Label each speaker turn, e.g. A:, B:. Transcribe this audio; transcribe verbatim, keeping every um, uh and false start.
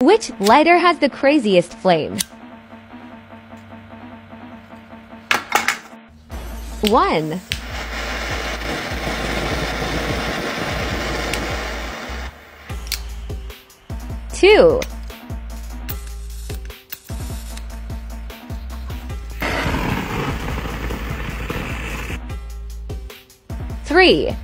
A: Which lighter has the craziest flame? One. Two. Three.